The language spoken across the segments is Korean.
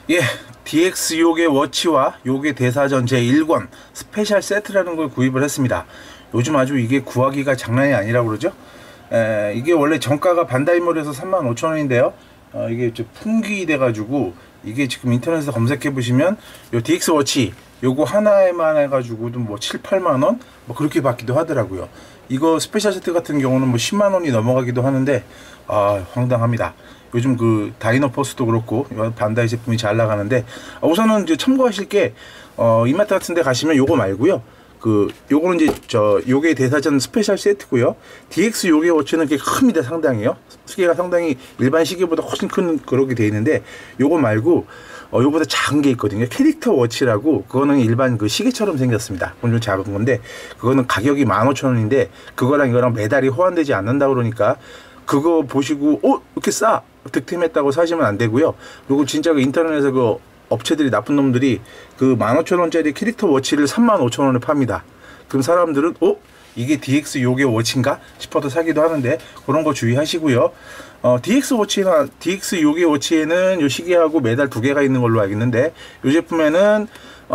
예, DX 요괴 워치와 요괴 대사전 제1권 스페셜 세트라는 걸 구입을 했습니다. 요즘 아주 이게 구하기가 장난이 아니라고 그러죠. 이게 원래 정가가 반다이몰에서 35,000원인데요. 이게 좀 품귀돼 가지고 이게 지금 인터넷에서 검색해 보시면 요 DX 워치 요거 하나에만 해가지고도 뭐 7, 8만원 뭐 그렇게 받기도 하더라고요. 이거 스페셜 세트 같은 경우는 뭐 10만원이 넘어가기도 하는데 황당합니다. 요즘 그 다이노포스도 그렇고 반다이 제품이 잘 나가는데, 우선은 이제 참고하실 게 이마트 같은 데 가시면 요거 말고요, 요거는 이제 요게 대사전 스페셜 세트고요. DX 요게 워치는 꽤 큽니다. 상당히요. 시계가 상당히 일반 시계보다 훨씬 큰 그렇게 돼 있는데, 요거 말고 요거보다 작은 게 있거든요. 캐릭터 워치라고. 그거는 일반 그 시계처럼 생겼습니다. 그건 좀 작은 건데, 그거는 가격이 15,000원인데 그거랑 이거랑 메달이 호환되지 않는다 그러니까 그거 보시고 이렇게 싸 득템했다고 사시면 안 되고요. 그리고 진짜 그 인터넷에서 그 업체들이, 나쁜 놈들이 그 15,000원짜리 캐릭터 워치를 35,000원에 팝니다. 그럼 사람들은 이게 DX 요괴 워치인가 싶어서 사기도 하는데, 그런 거 주의하시고요. DX 워치나 DX 요괴 워치에는 요 시계하고 메달 2개가 있는 걸로 알겠는데, 요 제품에는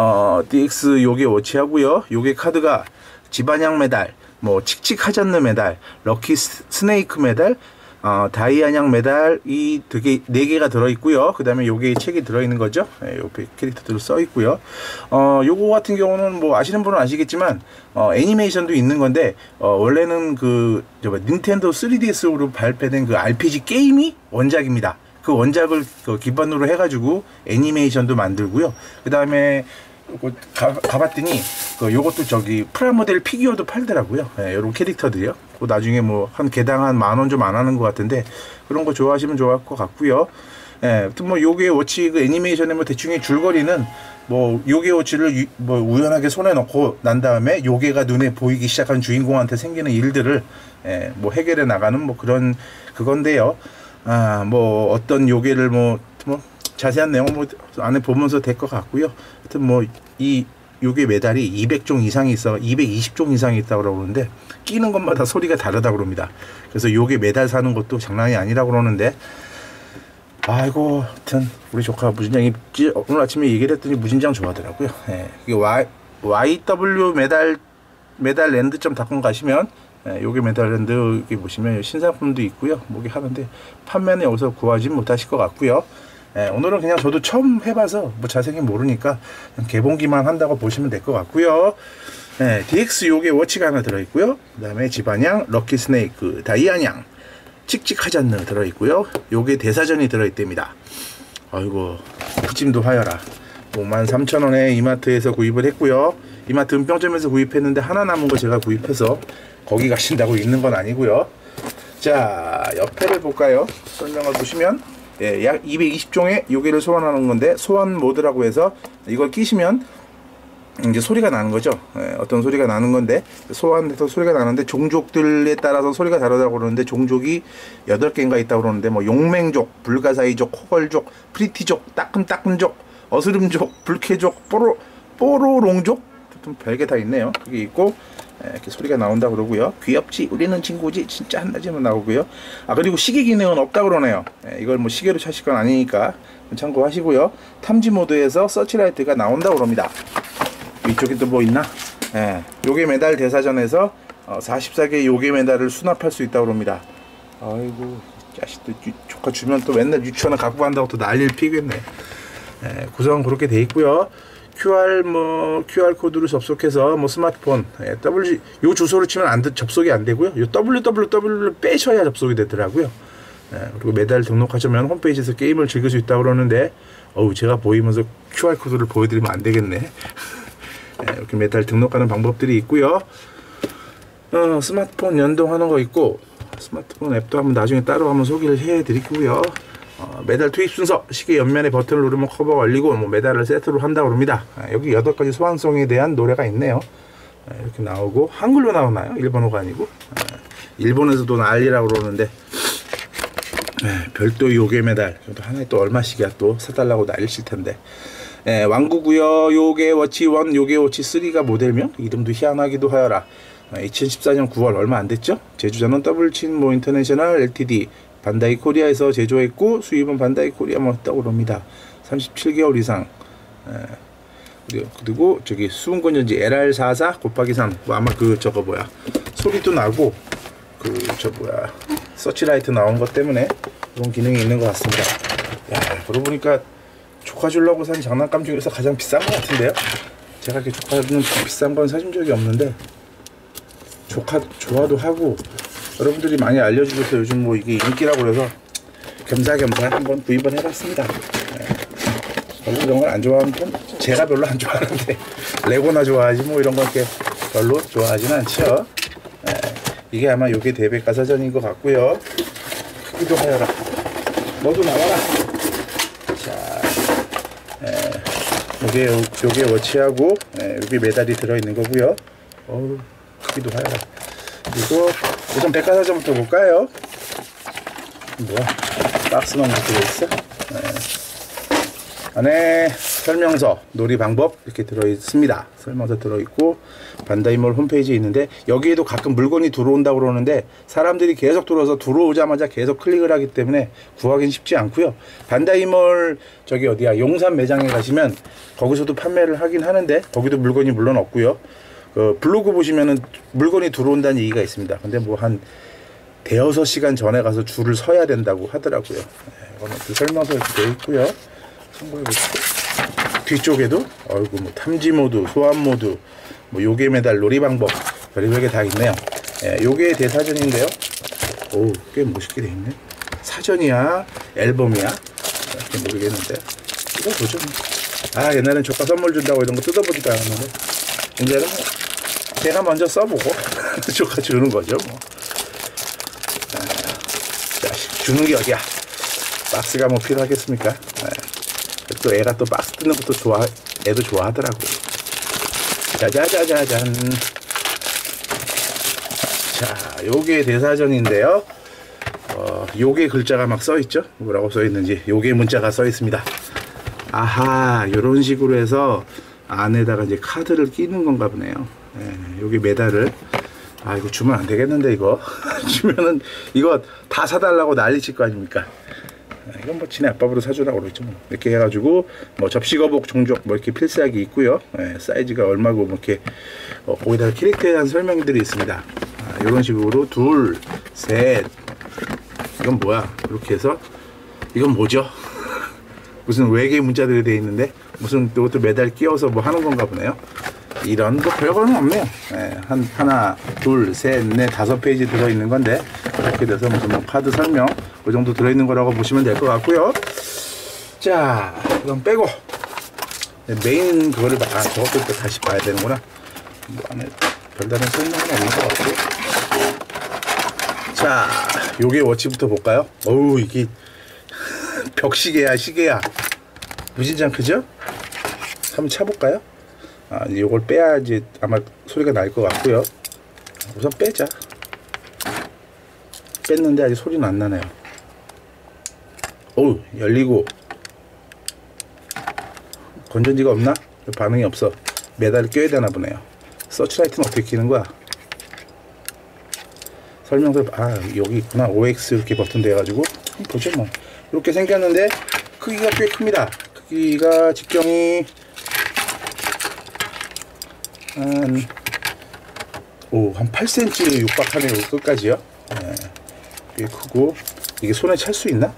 DX 요괴 워치하고요, 요괴 카드가 지반향 메달, 뭐 칙칙하잔느 메달, 럭키 스네이크 메달, 다이아냥 메달, 이 되게 4개가 들어있고요. 그 다음에 요게 책이 들어있는 거죠. 요 캐릭터들로 써있고요. 요거 같은 경우는 뭐 아시는 분은 아시겠지만 애니메이션도 있는 건데, 원래는 닌텐도 3DS로 발표된 그 RPG 게임이 원작입니다. 그 원작을 기반으로 해가지고 애니메이션도 만들고요. 그 다음에 가봤더니 요것도 프라모델 피규어도 팔더라고요. 요런 캐릭터들이요. 나중에 뭐 한 개당 한 10,000원 좀 안 하는 것 같은데, 그런 거 좋아하시면 좋을 것 같고요. 아무튼 뭐 요괴 워치 그 애니메이션의 뭐 대충의 줄거리는, 뭐 요괴 워치를 뭐 우연하게 손에 넣고 난 다음에 요괴가 눈에 보이기 시작한 주인공한테 생기는 일들을 뭐 해결해 나가는 뭐 그런 그건데요. 뭐 어떤 요괴를 뭐 자세한 내용 뭐 안에 보면서 될 것 같고요. 하여튼 뭐 이 요괴 메달이 200종 이상이 있어, 220종 이상이 있다고 그러는데, 끼는 것마다 소리가 다르다고 그럽니다. 그래서 요괴 메달 사는 것도 장난이 아니라고 그러는데, 아이고, 하여튼 우리 조카 무진장이 오늘 아침에 얘기를 했더니 무진장 좋아하더라고요. 이게 YW 메달랜드.com 가시면 요괴 메달랜드 여기 보시면 신상품도 있고요. 뭐게 하는데 판매는 여기서 구하지 못하실 것 같고요. 오늘은 그냥 저도 처음 해봐서 뭐 자세히 모르니까 개봉기만 한다고 보시면 될 것 같고요. DX 요괴 워치가 하나 들어있고요. 그 다음에 지반향, 럭키 스네이크, 다이아냥, 칙칙하잔느 들어있고요. 요괴 대사전이 들어있답니다. 아이고, 푸짐도 하여라. 53,000원에 이마트에서 구입을 했고요. 이마트 은평점에서 구입했는데 하나 남은 거 제가 구입해서 거기 가신다고 있는 건 아니고요. 자, 옆에를 볼까요? 설명을 보시면 약 220종의 요괴를 소환하는 건데, 소환 모드라고 해서 이걸 끼시면 이제 소리가 나는 거죠. 어떤 소리가 나는 건데, 소환해서 소리가 나는데 종족들에 따라서 소리가 다르다고 그러는데, 종족이 8개인가 있다고 그러는데, 뭐 용맹족, 불가사의족, 코걸족, 프리티족, 따끔따끔족, 어스름족, 불쾌족, 뽀로롱족, 좀 별게 다 있네요. 그게 있고, 이렇게 소리가 나온다 그러고요. 귀엽지, 우리는 친구지, 진짜 한다지만 나오고요. 그리고 시계 기능은 없다 그러네요. 이걸 뭐 시계로 차실 건 아니니까 참고하시고요. 탐지 모드에서 서치라이트가 나온다 그럽니다. 이쪽에 또 뭐 있나? 요괴 메달 대사전에서 44개 요괴 메달을 수납할 수 있다고 그럽니다. 아이고, 자식들 조카 주면 또 맨날 유치원에 갖고 간다고 또 난리를 피겠네. 구성은 그렇게 돼 있고요. QR 코드로 접속해서 뭐 스마트폰 요 주소를 치면 접속이 안 되고요. 요 www를 빼셔야 접속이 되더라고요. 그리고 메달 등록하시면 홈페이지에서 게임을 즐길 수 있다고 그러는데, 제가 보이면서 QR 코드를 보여드리면 안 되겠네. 이렇게 메달 등록하는 방법들이 있고요. 스마트폰 연동하는 거 있고, 스마트폰 앱도 한번 나중에 따로 한번 소개를 해드리고요. 메달 투입 순서, 시계 옆면에 버튼을 누르면 커버가 열리고, 뭐 메달을 세트로 한다고 합니다. 여기 8가지 소환성에 대한 노래가 있네요. 이렇게 나오고, 한글로 나오나요? 일본어가 아니고. 일본에서도 난리라고 그러는데, 별도 요괴 메달 하나에 또 얼마씩이야, 또 사달라고 난리칠 텐데. 왕구구요. 요괴 워치 1, 요괴 워치 3가 모델명, 이름도 희한하기도 하여라. 2014년 9월 얼마 안 됐죠. 제조자는 더블친 인터내셔널 LTD 반다이 코리아에서 제조했고, 수입은 반다이 코리아만 했다고 합니다. 37개월 이상. 그리고 저기 수분건전지 LR44 곱하기 3 뭐 아마 그 저거 뭐야 소리도 나고 그 저 뭐야 서치라이트 나온 것 때문에 그런 기능이 있는 것 같습니다. 야, 그러고 보니까 조카 주려고 산 장난감 중에서 가장 비싼 것 같은데요. 제가 이렇게 조카는 비싼 건 사준 적이 없는데 조카 좋아도 하고 여러분들이 많이 알려주셔서 요즘 뭐 이게 인기라고 그래서 겸사겸사 한번 구입을 해봤습니다. 별로 이런 걸 안 좋아하는 편? 제가 별로 안 좋아하는데 레고나 좋아하지 뭐 이런 거 이렇게 별로 좋아하지는 않죠. 이게 아마 요게 대백과사전인 것 같고요. 크기도 하여라. 너도 나와라. 자, 요게 워치하고 여기 메달이 들어있는 거고요. 어우, 크기도 하여라. 그리고 우선 백과사전부터 볼까요? 뭐야? 박스만 들어있어? 안에 설명서, 놀이 방법 이렇게 들어있습니다. 설명서 들어있고 반다이몰 홈페이지에 있는데 여기에도 가끔 물건이 들어온다고 그러는데 사람들이 계속 들어와서 들어오자마자 계속 클릭을 하기 때문에 구하기는 쉽지 않고요. 반다이몰 저기 어디야 용산 매장에 가시면 거기서도 판매를 하긴 하는데 거기도 물건이 물론 없고요. 그 블로그 보시면은 물건이 들어온다는 얘기가 있습니다. 근데 뭐 한 대여섯 시간 전에 가서 줄을 서야 된다고 하더라고요. 이거는 그 설명서 이렇게 되어 있고요. 뒤쪽에도 어이구 뭐 탐지 모드, 소환 모드, 뭐 요게 메달 놀이 방법 별의별 게 다 있네요. 요게 대사전인데요. 오, 꽤 멋있게 돼 있네. 사전이야, 앨범이야, 모르겠는데 이거 보죠. 아, 옛날엔 조카 선물 준다고 이런 거 뜯어보지도 않았는데 이제는 뭐 제가 먼저 써보고 조카 주는 거죠. 뭐. 자, 주는 게 어디야? 박스가 뭐 필요하겠습니까? 또 애가 또 박스 뜯는 것도 애도 좋아하더라고요. 짜자자자잔. 자, 요게 대사전인데요. 요게 글자가 막 써있죠? 뭐라고 써있는지. 요게 문자가 써있습니다. 아하, 요런 식으로 해서 안에다가 이제 카드를 끼는 건가 보네요. 요게 메달을. 아, 이거 주면 안 되겠는데, 이거. 주면은, 이거 다 사달라고 난리 칠 거 아닙니까? 이건 뭐 지네 아빠보다 사주라고 그러죠. 뭐. 이렇게 해가지고 뭐 접시거복 종족 뭐 이렇게 필살기 있고요. 사이즈가 얼마고 뭐 이렇게 거기다가 캐릭터에 대한 설명들이 있습니다. 이런 식으로 둘, 셋. 이건 뭐야? 이렇게 해서 이건 뭐죠? 무슨 외계 문자들이 되어 있는데 무슨 이것도 메달 끼워서 뭐 하는 건가 보네요. 이런 거 별거는 없네요. 하나, 둘, 셋, 넷, 5페이지 들어있는 건데 이렇게 돼서 무슨 뭐 카드 설명 그 정도 들어있는 거라고 보시면 될 것 같고요. 자, 그럼 빼고 메인 그거를 저것도 또 다시 봐야 되는구나. 뭐 안에 별다른 설명은 없는 것 같고. 자, 요게 워치부터 볼까요? 어우, 이게 벽시계야, 시계야. 무진장 크죠? 한번 차볼까요? 이걸 빼야지 아마 소리가 날 것 같고요. 우선 빼자. 뺐는데 아직 소리는 안 나네요. 어우, 열리고. 건전지가 없나? 반응이 없어. 메달을 껴야 되나 보네요. 서치라이트는 어떻게 끼는 거야? 설명서, 여기 있구나. OX 이렇게 버튼 돼가지고. 보죠, 뭐. 이렇게 생겼는데, 크기가 꽤 큽니다. 크기가 직경이 한 8cm 육박하네요. 끝까지요. 꽤 크고. 이게 손에 찰 수 있나?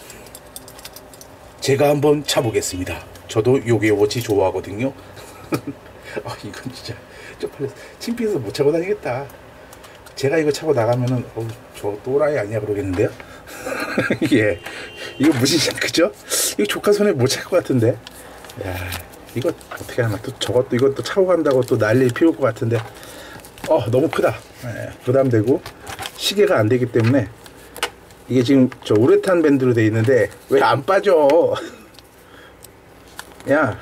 제가 한번 차보겠습니다. 저도 요게 워치 좋아하거든요. 이건 진짜 쪽팔려서 창피해서 못 차고 다니겠다. 제가 이거 차고 나가면은 저 또라이 아니야 그러겠는데요. 예, 이거 무슨 그죠? 이거 조카 손에 못 찰 것 같은데. 야, 이거 어떻게 하나 또 저것도 이것도 차고 간다고 또 난리 피울 것 같은데. 너무 크다. 부담되고 시계가 안 되기 때문에 이게 지금 저 우레탄 밴드로 돼 있는데 왜 안 빠져? 야,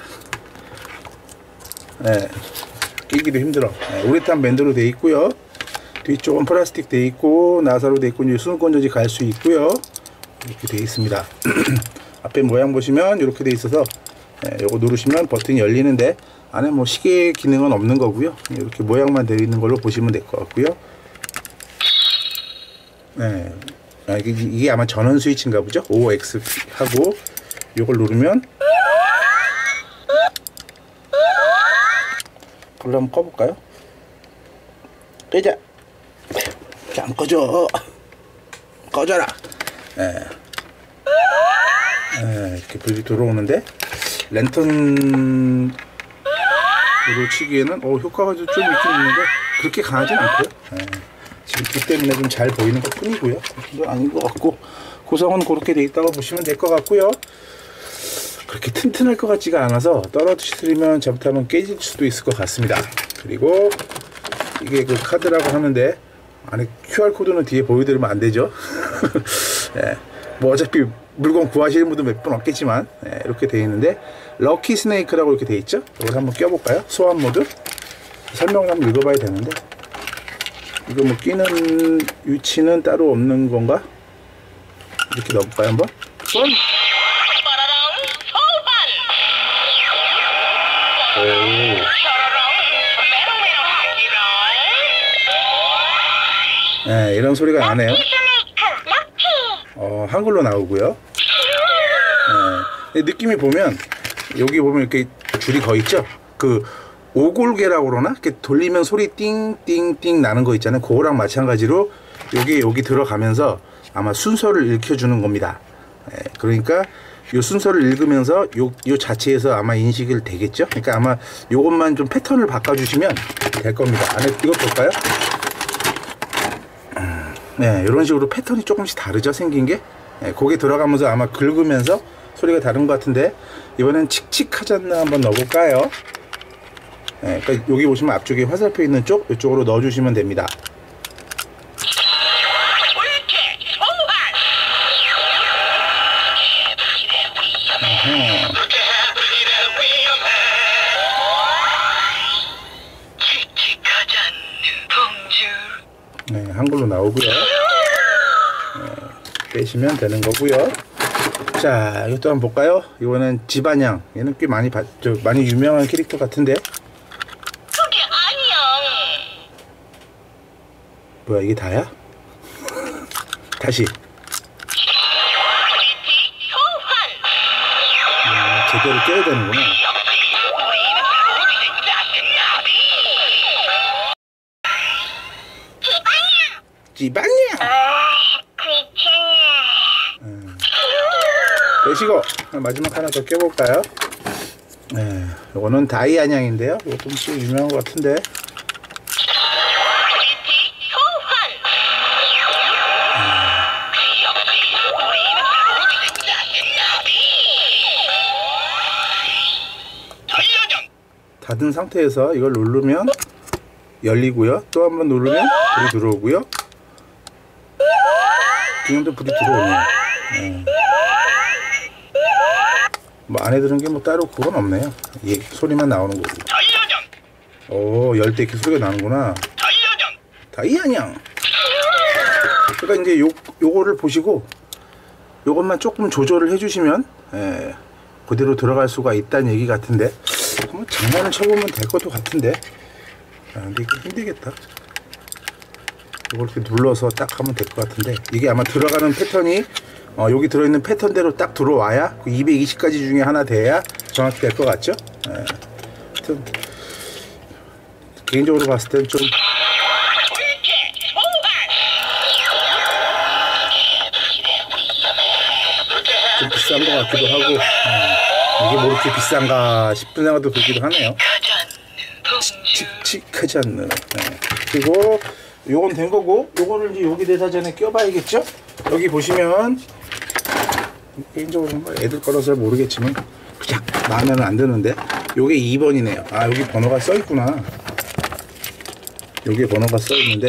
끼기도 힘들어. 우레탄 밴드로 돼 있고요. 뒤쪽은 플라스틱 돼 있고 나사로 돼 있고 이제 수납건전지 갈 수 있고요. 이렇게 돼 있습니다. 앞에 모양 보시면 이렇게 돼 있어서 요거 누르시면 버튼이 열리는데 안에 뭐 시계 기능은 없는 거고요. 이렇게 모양만 되어 있는 걸로 보시면 될 것 같고요. 이게 아마 전원 스위치인가 보죠. OX 하고 이걸 누르면 불을 한번 꺼볼까요? 끄자. 안 꺼져. 꺼져라. 이렇게 불이 들어오는데 랜턴으로 치기에는 효과가 좀 있긴 있는데 그렇게 강하진 않고요. 지금 불 때문에 좀 잘 보이는 것 뿐이고요. 그건 아닌 것 같고, 구성은 그렇게 돼 있다고 보시면 될 것 같고요. 그렇게 튼튼할 것 같지가 않아서 떨어뜨리면 잘못하면 깨질 수도 있을 것 같습니다. 그리고 이게 그 카드라고 하는데 안에 QR코드는 뒤에 보여드리면 안 되죠. 뭐 어차피 물건 구하시는 분도 몇 분 없겠지만 이렇게 되어 있는데 럭키 스네이크라고 이렇게 되어 있죠. 이걸 한번 껴볼까요? 소환 모드 설명을 한번 읽어봐야 되는데, 이거 뭐 끼는 위치는 따로 없는 건가? 이렇게 넣어볼까요 한번? 이런 소리가 나네요. 한글로 나오고요. 느낌이 보면 여기 보면 이렇게 줄이 거 있죠. 그 오골개라고 그러나? 이렇게 돌리면 소리 띵띵띵 나는 거 있잖아요. 그거랑 마찬가지로 여기 들어가면서 아마 순서를 읽혀주는 겁니다. 그러니까 이 순서를 읽으면서 요 자체에서 아마 인식을 되겠죠. 그러니까 아마 요것만 좀 패턴을 바꿔주시면 될 겁니다. 안에 이거 볼까요? 이런 식으로 패턴이 조금씩 다르죠, 생긴 게. 거기 들어가면서 아마 긁으면서 소리가 다른 것 같은데, 이번엔 칙칙하지 않나 한번 넣어볼까요? 그러니까 여기 보시면 앞쪽에 화살표 있는 쪽, 이쪽으로 넣어주시면 됩니다. 한글로 나오고요. 빼시면 되는 거고요. 자, 이것도 한번 볼까요? 이거는 지반양. 얘는 꽤 많이 많이 유명한 캐릭터 같은데. 그게 아니야. 뭐야, 이게 다야? 다시. 제대로 껴야 되는구나. 지반양. 빼시고 마지막 하나 더 껴볼까요? 요거는 다이안양인데요. 이것도 좀 유명한 것 같은데. 닫은 상태에서 이걸 누르면 열리고요. 또 한 번 누르면 불이 들어오고요. 지금도 불이 들어오네요. 뭐 안에 들은 게 뭐 따로 그건 없네요. 이 소리만 나오는 거고. 열 때 이렇게 소리가 나는구나. 다이안양. 그러니까 이제 요거를 보시고 요것만 조금 조절을 해주시면 그대로 들어갈 수가 있다는 얘기 같은데, 한번 장난을 쳐보면 될 것도 같은데. 근데 이게 힘들겠다. 이걸 이렇게 눌러서 딱 하면 될 것 같은데, 이게 아마 들어가는 패턴이 여기 들어있는 패턴대로 딱 들어와야 220가지 중에 하나 돼야 정확히 될 것 같죠? 하여튼 개인적으로 봤을 땐 좀 비싼 것 같기도 하고, 이게 뭐 이렇게 비싼가 싶은 생각도 들기도 하네요. 칙칙하지 않는. 그리고 요건 된 거고, 요거를 이제 여기 대사전에 껴봐야겠죠? 여기 보시면 개인적으로 애들 거라서 잘 모르겠지만 그냥 나면 안 되는데, 요게 2번이네요. 여기 번호가 써 있구나. 여기에 번호가 써 있는데.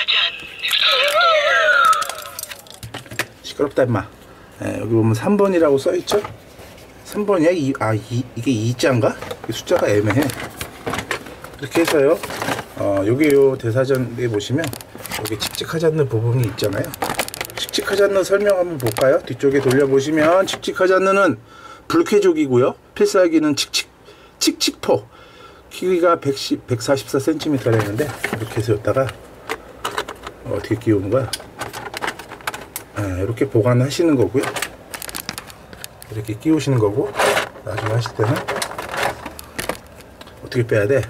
시끄럽다 임마. 여기 보면 3번이라고 써 있죠? 3번이야? 이게 2자인가? 숫자가 애매해. 이렇게 해서요. 여기 요 대사전에 보시면 여기 칙칙하지 않는 부분이 있잖아요. 칙칙하지 않는 설명 한번 볼까요? 뒤쪽에 돌려보시면 칙칙하지 않는은 불쾌족이고요. 필살기는 칙칙포. 키가 144cm라 했는데, 이렇게 해서 여기다가 어떻게 끼우는 거야? 이렇게 보관하시는 거고요. 이렇게 끼우시는 거고, 나중에 하실 때는 어떻게 빼야 돼?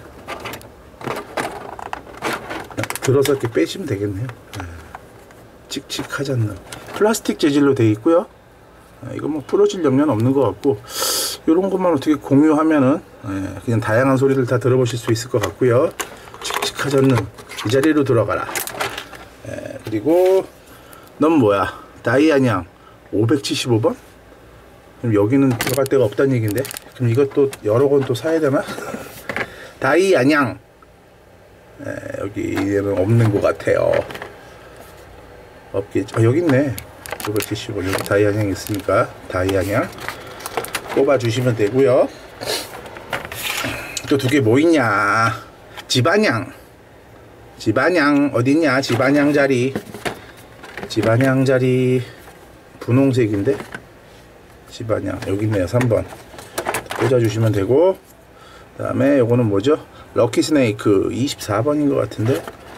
들어서 이렇게 빼시면 되겠네요. 칙칙하지 않는 플라스틱 재질로 되어 있고요. 이거 뭐 부러질 염려는 없는 것 같고, 이런 것만 어떻게 공유하면은 그냥 다양한 소리를 다 들어보실 수 있을 것 같고요. 칙칙하지 않는 이 자리로 들어가라. 그리고 넌 뭐야? 다이아냥 575번? 그럼 여기는 들어갈 데가 없다는 얘기인데, 그럼 이것도 여러 건 또 사야 되나? 다이아냥 여기에는 없는 것 같아요. 없겠죠. 여기 있네. 575. 여기 다이아냥 있으니까 다이아냥 꼽아 주시면 되고요. 또 두 개 뭐 있냐? 집안양 어딨냐? 집안양 자리 분홍색인데, 집안양 여기 있네요. 3번 꽂아 주시면 되고, 그 다음에 요거는 뭐죠? 럭키 스네이크 24번인 것 같은데,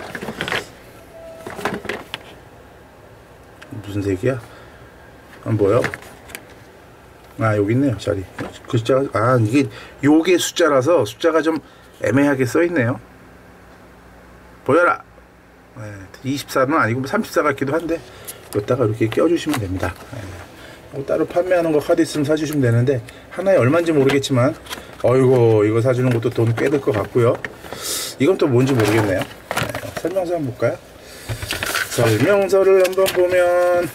무슨 색이야? 안 보여? 아, 여기 있네요. 자리. 그 숫자, 아, 이게 요게 숫자라서 숫자가 좀 애매하게 써 있네요. 보여라. 24는 아니고 34 같기도 한데, 여기다가 이렇게 껴주시면 됩니다. 따로 판매하는 거 카드 있으면 사주시면 되는데, 하나에 얼마인지 모르겠지만, 어이구, 이거 사주는 것도 돈 꽤 들 것 같고요. 이건 또 뭔지 모르겠네요. 설명서 한번 볼까요? 설명서를 한번 보면,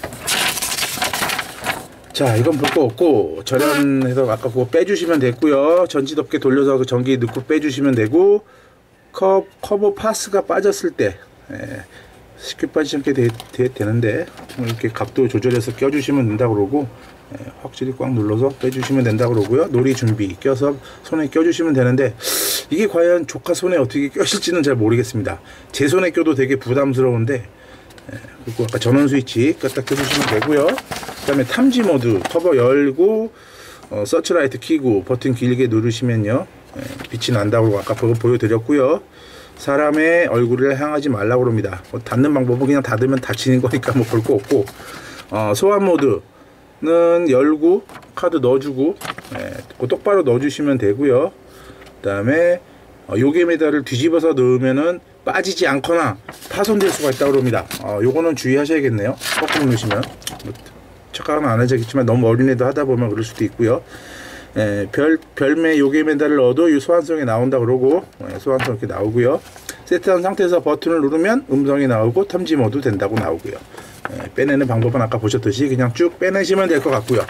자, 이건 볼 거 없고, 절연해서 아까 그거 빼주시면 됐고요. 전지덮개 돌려서 그 전기 넣고 빼주시면 되고, 커버 파스가 빠졌을 때 쉽게 빠지지 않게 되는데, 이렇게 각도 조절해서 껴주시면 된다 그러고, 확실히 꽉 눌러서 빼주시면 된다 그러고요. 놀이 준비 껴서 손에 껴주시면 되는데, 이게 과연 조카 손에 어떻게 껴실지는 잘 모르겠습니다. 제 손에 껴도 되게 부담스러운데, 그리고 아까 전원 스위치 껐다 켜주시면 되고요. 그 다음에 탐지 모드 커버 열고, 서치라이트 켜고 버튼 길게 누르시면요, 빛이 난다고 아까 보여드렸고요. 사람의 얼굴을 향하지 말라고 합니다. 닫는 방법은 그냥 닫으면 다치는 거니까 뭐 볼 거 없고, 소환 모드는 열고 카드 넣어주고, 똑바로 넣어주시면 되고요. 그 다음에 요게 메달을 뒤집어서 넣으면은 빠지지 않거나 파손될 수가 있다고 합니다. 요거는 주의하셔야겠네요. 거꾸로 넣으시면 착각은 안 하겠지만 너무 어린애도 하다 보면 그럴 수도 있고요. 별매 요게 메달을 넣어도 이 소환성이 나온다 그러고, 소환성 이렇게 나오고요. 세트한 상태에서 버튼을 누르면 음성이 나오고 탐지 모드 된다고 나오고요. 빼내는 방법은 아까 보셨듯이 그냥 쭉 빼내시면 될 것 같고요.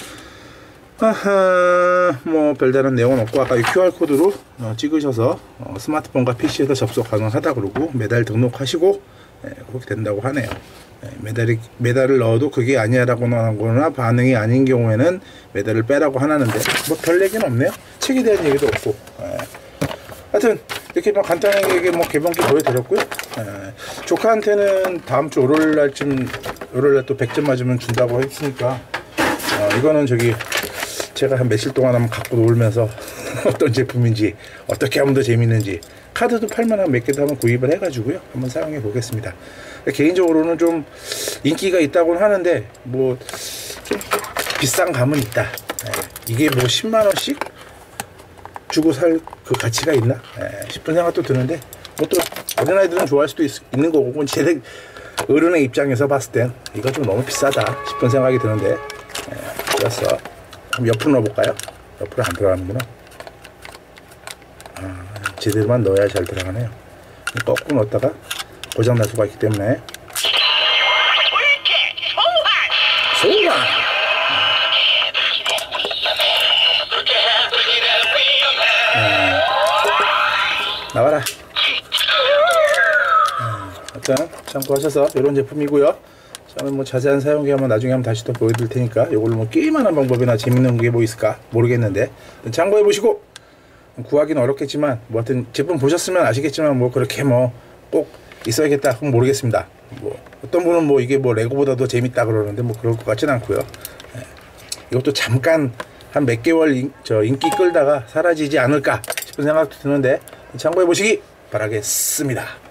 뭐 별다른 내용은 없고, 아까 이 QR코드로 찍으셔서 스마트폰과 PC에서 접속 가능하다 그러고, 메달 등록하시고 그렇게 된다고 하네요. 메달을 넣어도 그게 아니라고 하거나 반응이 아닌 경우에는 메달을 빼라고 하는데, 뭐 별 얘기는 없네요. 책에 대한 얘기도 없고, 하여튼 이렇게 뭐 간단하게 뭐 개봉기 보여드렸고요. 조카한테는 다음 주 월요일날 또 100점 맞으면 준다고 했으니까, 이거는 제가 한 며칠 동안 한번 갖고 놀면서 어떤 제품인지, 어떻게 하면 더 재밌는지, 카드도 팔만한 몇 개도 한번 구입을 해가지고요, 한번 사용해 보겠습니다. 개인적으로는 좀 인기가 있다고는 하는데, 뭐 좀 비싼 감은 있다. 이게 뭐 10만원씩 주고 살 그 가치가 있나 싶은 생각도 드는데, 뭐 또 어린아이들은 좋아할 수도 있는 거고, 제 어른의 입장에서 봤을 땐 이거 좀 너무 비싸다 싶은 생각이 드는데, 그래서 한번 옆으로 넣어볼까요? 옆으로 안 들어가는구나. 제대로만 넣어야 잘 들어가네요. 거꾸로 넣었다가 고장날 수가 있기 때문에. 소환! 나와라. 일단 참고하셔서 이런 제품이고요. 저는 뭐 자세한 사용기 한번 나중에 한번 다시 또 보여드릴 테니까, 이걸로 뭐 게임하는 방법이나 재밌는 게 뭐 있을까 모르겠는데 참고해 보시고, 구하기는 어렵겠지만 뭐 하여튼 제품 보셨으면 아시겠지만, 뭐 그렇게 뭐 꼭 있어야겠다 그건 모르겠습니다. 뭐 어떤 분은 뭐 이게 뭐 레고보다 더 재밌다 그러는데, 뭐 그럴 것 같지는 않고요. 이것도 잠깐 한 몇 개월 인기 끌다가 사라지지 않을까 싶은 생각도 드는데 참고해 보시기 바라겠습니다.